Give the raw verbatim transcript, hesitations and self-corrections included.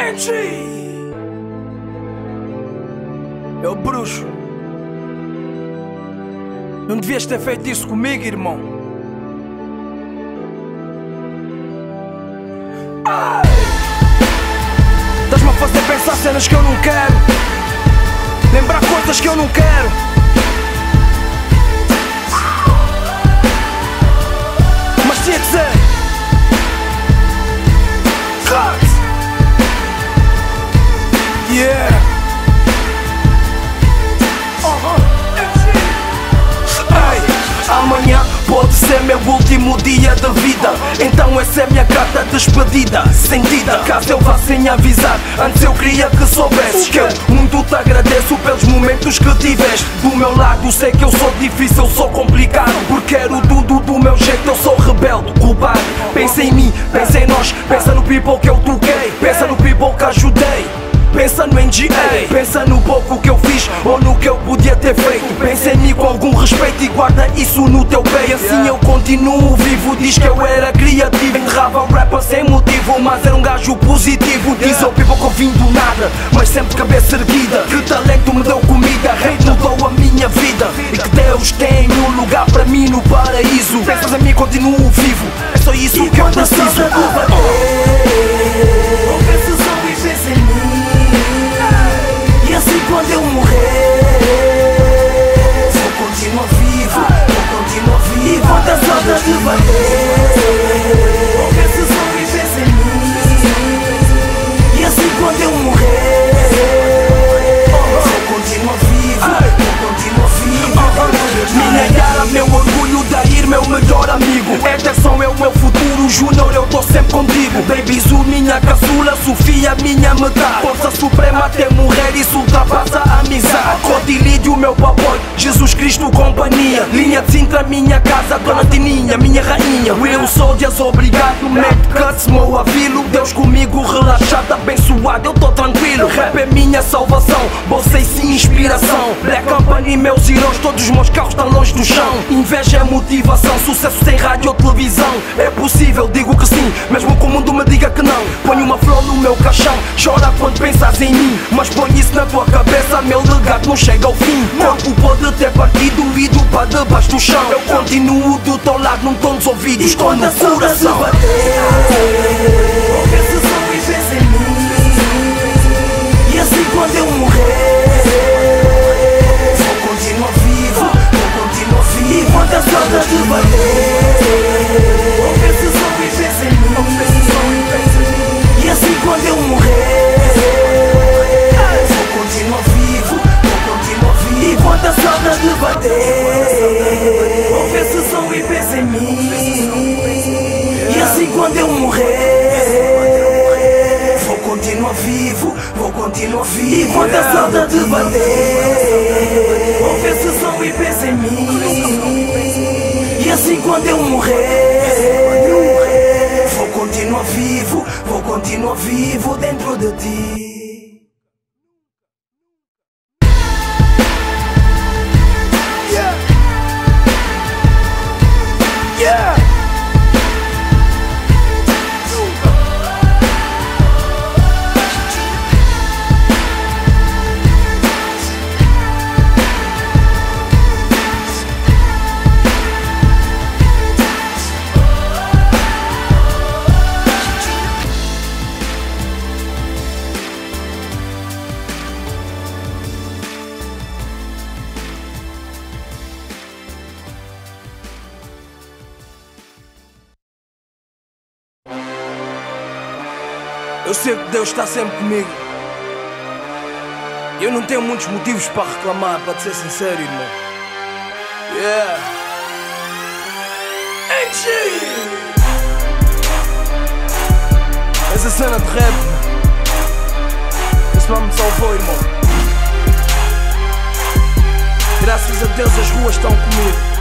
Angie! É o bruxo. Não devias ter feito isso comigo, irmão. Estás-me a fazer pensar cenas que eu não quero, lembrar coisas que eu não quero. Mas tinha que ser. Cut! Yeah! Amanhã pode ser meu último dia de vida, então essa é minha carta de despedida, sentida. Caso eu vá sem avisar, antes eu queria que soubesses que eu muito te agradeço pelos momentos que tiveste do meu lado. Sei que eu sou difícil, sou complicado, porque quero tudo do meu jeito. Eu sou rebelde, culpado. Pensa em mim, pensa em nós, pensa no people que eu toquei, pensa no people que ajudei. Pensa no N G A, pensa no pouco que eu fiz ou no que eu podia ter feito. Pensa em mim com algum respeito e guarda isso no teu peito. Assim eu continuo vivo, diz que eu era criativo. Enterrava o rapper sem motivo, mas era um gajo positivo. Diz ao people que eu vim do nada, mas sempre cabeça erguida. Que talento me deu comida, hate mudou a minha vida. E que Deus tem um lugar para mim no paraíso. Pensas em mim, continuo vivo, é só isso e que eu preciso. E assim quando eu morrer, vou continuar vivo, vou continuar vivo. E quando a saudade bater, vou ver se só vives em mim. E assim quando eu morrer, vou continuar vivo, vou continuar vivo. Minha cara, meu orgulho, Dair, meu melhor amigo. Ederson é o meu futuro, Júnior, eu tô sempre contigo. Baby Zu, minha caçula, Sofia, minha metade. Força suprema até morrer, isso ultrapassa a amizade. Cotilídio, meu papai, Jesus Cristo, companhia. Linha de Sintra, minha casa, Dona Tininha, minha rainha. Will Soldiers, obrigado, Mac Cuts, Mo Avilo. Deus comigo, relaxado, abençoado, eu tô tranquilo. Rap é minha salvação, você sim inspiração. Black Company, meus heróis, todos os meus carros estão longe do chão. Inveja é motivação, sucesso sem rádio ou televisão. É possível, digo que sim, mesmo que o mundo me diga que não. Ponho uma flor no meu caixão, chora quando pensas em mim, mas põe isso na tua cabeça, meu legado não chega ao fim. Corpo pode ter partido, ido para debaixo do chão. Eu continuo do teu lado, não estou nos ouvidos, estou no coração. Vou ver se só vives em mim. E assim quando eu morrer, vou continuar vivo, vou continuar vivo. E quando a saudade bater, vou ver se só vives em mim. E assim quando eu morrer, vou continuar vivo, vou continuar vivo. E quando a saudade bater, vou ver se só vives em mim. E assim quando eu morrer, vou continuar vivo, vou continuar vivo. E quando a saudade bater, vou ver se só vives em mim. E assim quando eu morrer, vou continuar vivo, vou continuar vivo dentro de ti. Yeah. Yeah. Eu sei que Deus está sempre comigo. Eu não tenho muitos motivos para reclamar, para te ser sincero, irmão. Yeah. Angie! Essa cena de rap, esse nome me salvou, irmão. Graças a Deus as ruas estão comigo.